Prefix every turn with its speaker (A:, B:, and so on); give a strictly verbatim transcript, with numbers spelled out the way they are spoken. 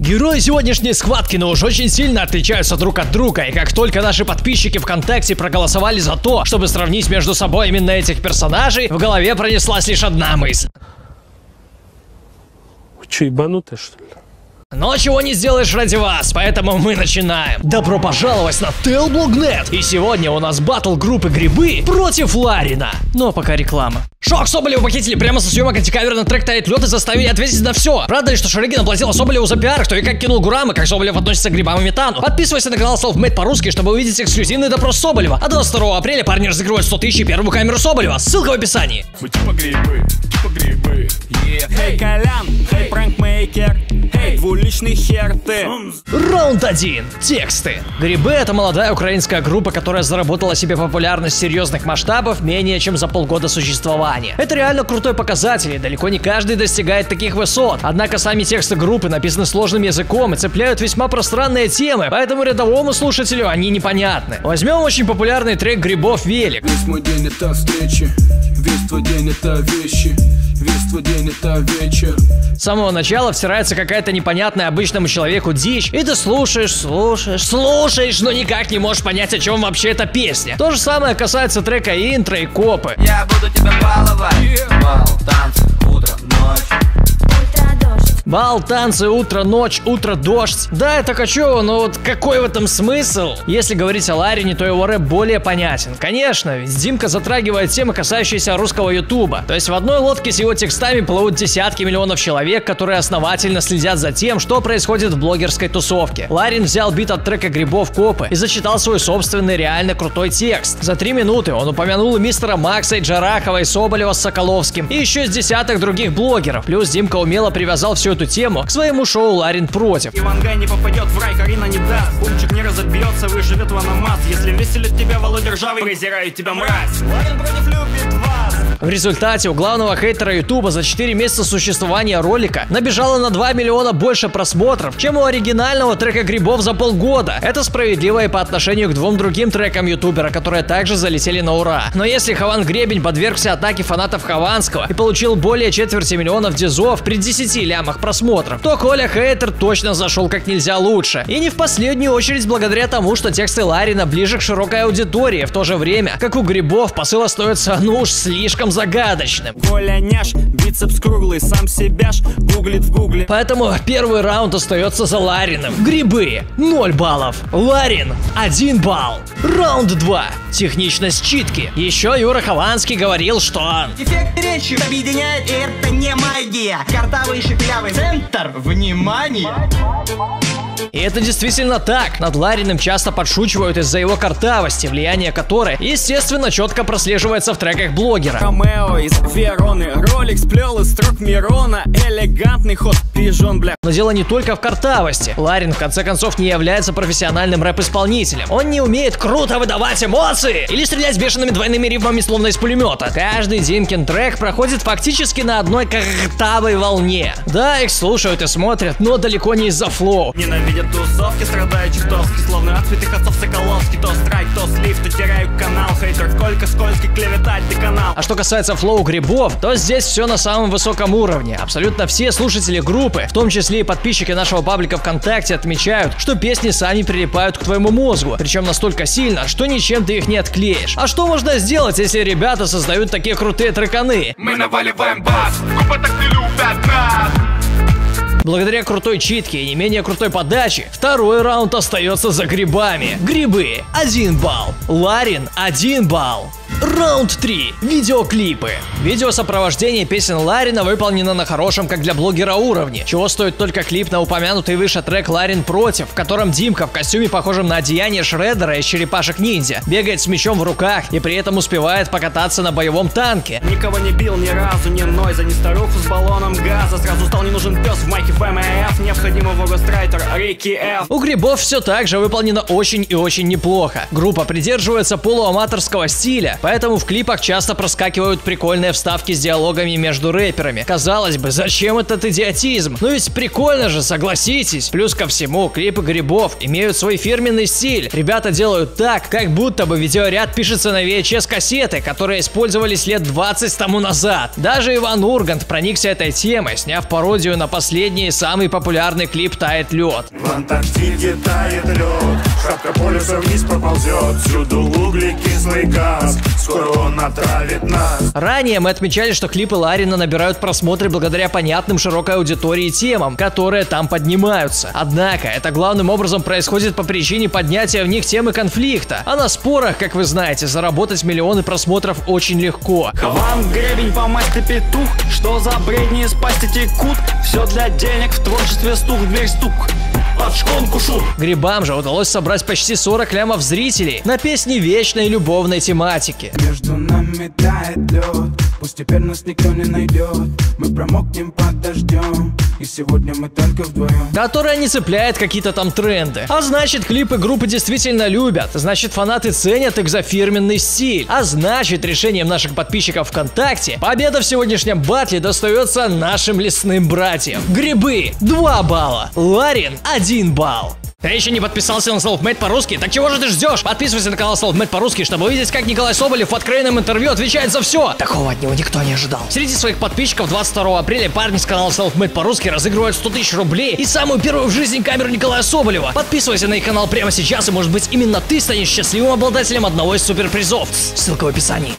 A: Герои сегодняшней схватки, но уж очень сильно отличаются друг от друга, и как только наши подписчики ВКонтакте проголосовали за то, чтобы сравнить между собой именно этих персонажей, в голове пронеслась лишь одна мысль.
B: Вы что, ебанутые, что ли?
A: Но чего не сделаешь ради вас, поэтому мы начинаем. Добро пожаловать на Телблог точка нет. И сегодня у нас батл группы Грибы против Ларина. Но пока реклама. Шок, Соболеву похитили прямо со съемок антикавера на трек «Тает лед» и заставили ответить на все. Правда ли, что Шурыгин оплатила Соболеву за пиар, кто и как кинул Гурам, и как Соболев относится к грибам и метану? Подписывайся на канал Selfmade по-русски, чтобы увидеть эксклюзивный допрос Соболева. А двадцать второго апреля парни разыгрывают сто тысяч и первую камеру Соболева. Ссылка в описании.
C: Мы типа грибы, типа грибы.
D: Эй, Колян, эй, пранкмейкер, эй, двуличный хер ты.
A: Раунд один. Тексты. Грибы — это молодая украинская группа, которая заработала себе популярность серьезных масштабов менее чем за полгода существования. Это реально крутой показатель, и далеко не каждый достигает таких высот. Однако сами тексты группы написаны сложным языком и цепляют весьма пространные темы, поэтому рядовому слушателю они непонятны. Возьмем очень популярный трек Грибов «Велик».
C: Весь мой день это встречи, весь твой день это вещи, весь твой день это вечер.
A: С самого начала втирается какая-то непонятная обычному человеку дичь, и ты слушаешь, слушаешь, слушаешь, но никак не можешь понять, о чем вообще эта песня. То же самое касается трека «Интро» и «Копы».
E: Я буду тебя баловать. Бал, танцы, утро, ночь.
A: Бал, танцы, утро, ночь, утро, дождь. Да, это качево, но вот какой в этом смысл? Если говорить о Ларине, то его рэп более понятен. Конечно, ведь Димка затрагивает темы, касающиеся русского ютуба. То есть в одной лодке с его текстами плывут десятки миллионов человек, которые основательно следят за тем, что происходит в блогерской тусовке. Ларин взял бит от трека Грибов «Копы» и зачитал свой собственный реально крутой текст. За три минуты он упомянул и мистера Макса, и Джарахова, и Соболева с Соколовским, и еще с десяток других блогеров. Плюс Димка умело привязал всю эту тему к своему шоу «Ларин против».
D: Ивангай не попадет в рай, Карина не даст. Бумчик не разобьется, выживет ваномат. Если веселит тебя Володя Ржавый, презирает тебя мразь. Ларин против любит вас.
A: В результате у главного хейтера ютуба за четыре месяца существования ролика набежало на два миллиона больше просмотров, чем у оригинального трека Грибов за полгода. Это справедливо и по отношению к двум другим трекам ютубера, которые также залетели на ура. Но если Хован Гребень подвергся атаке фанатов Хованского и получил более четверти миллионов дизов при десяти лямах просмотров, то Коля Хейтер точно зашел как нельзя лучше. И не в последнюю очередь благодаря тому, что тексты Ларина ближе к широкой аудитории, в то же время, как у Грибов, посыл остается ну уж слишком загадочным.
D: Коля няш, бицепс круглый, сам себя ж гуглит в гугле.
A: Поэтому первый раунд остается за Лариным. Грибы — ноль баллов. Ларин — один балл. Раунд два. Техничность читки. Еще Юра Хованский говорил, что...
E: Эффект речи объединяет, и это не магия. Картавый шепелявый центр внимания.
A: И это действительно так. Над Лариным часто подшучивают из-за его картавости, влияние которой, естественно, четко прослеживается в треках блогера.
D: Ромео из Вероны, Ролекс плел из строк Мирона, элегантный ход пижон, бля.
A: Но дело не только в картавости. Ларин, в конце концов, не является профессиональным рэп-исполнителем. Он не умеет круто выдавать эмоции или стрелять бешеными двойными рифмами, словно из пулемета. Каждый Димкин трек проходит фактически на одной картавой волне. Да, их слушают и смотрят, но далеко не из-за флоу.
D: Ненавидят тусовки, страдаю чертовски, словно от святых отцов Соколовский. То страйк, то слив, то теряю канал. Хейтер сколько скользкий, клеветать ты канал.
A: А что касается флоу Грибов, то здесь все на самом высоком уровне. Абсолютно все слушатели группы, в том числе и подписчики нашего паблика ВКонтакте, отмечают, что песни сами прилипают к твоему мозгу, причем настолько сильно, что ничем ты их не отклеишь. А что можно сделать, если ребята создают такие крутые треканы?
C: Мы наваливаем бас, группа так не любят нас.
A: Благодаря крутой читке и не менее крутой подаче, второй раунд остается за Грибами. Грибы — один балл. Ларин — один балл. Раунд три. Видеоклипы. Видеосопровождение песен Ларина выполнено на хорошем, как для блогера, уровне. Чего стоит только клип на упомянутый выше трек «Ларин против», в котором Димка в костюме, похожем на одеяние Шреддера из «Черепашек-ниндзя», бегает с мечом в руках и при этом успевает покататься на боевом танке.
D: Никого не бил ни разу, ни Нойза, ни старуху с баллоном газа. Сразу стал не нужен пес в майке эф эм эф, необходимого гострайтера. реки F.
A: У Грибов все так же выполнено очень и очень неплохо. Группа придерживается полуаматорского стиля, поэтому в клипах часто проскакивают прикольные вставки с диалогами между рэперами. Казалось бы, зачем этот идиотизм? Но ведь прикольно же, согласитесь. Плюс ко всему, клипы Грибов имеют свой фирменный стиль. Ребята делают так, как будто бы видеоряд пишется на ви эйч эс-кассеты, которые использовались лет двадцать тому назад. Даже Иван Ургант проникся этой темой, сняв пародию на последний и самый популярный клип «Тает лед».
B: В Антарктиде тает лед, шапка полюса вниз поползет, всюду углекислый газ, скоро он отравит нас.
A: Ранее мы отмечали, что клипы Ларина набирают просмотры благодаря понятным широкой аудитории темам, которые там поднимаются. Однако, это главным образом происходит по причине поднятия в них темы конфликта. А на спорах, как вы знаете, заработать миллионы просмотров очень легко.
D: Вам гребень по масти петух, что за бредни из пасти текут, все для денег, в творчестве стук, в дверь стук, под шконку шут.
A: Грибам же удалось собрать почти сорок лямов зрителей на песни вечной любовной тематики.
C: Между нами тает лед, пусть теперь нас никто не найдет. Мы промокнем под дождем, и сегодня мы только вдвоем.
A: Которая не цепляет какие-то там тренды. А значит, клипы группы действительно любят. Значит, фанаты ценят их за фирменный стиль. А значит, решением наших подписчиков ВКонтакте победа в сегодняшнем батле достается нашим лесным братьям. Грибы два балла, Ларин один балл. Ты еще не подписался на Selfmade по-русски? Так чего же ты ждешь? Подписывайся на канал Selfmade по-русски, чтобы увидеть, как Николай Соболев в откровенном интервью отвечает за все. Такого от него никто не ожидал. Среди своих подписчиков двадцать второго апреля парни с канала Selfmade по-русски разыгрывают сто тысяч рублей и самую первую в жизни камеру Николая Соболева. Подписывайся на их канал прямо сейчас, и может быть именно ты станешь счастливым обладателем одного из суперпризов. Ссылка в описании.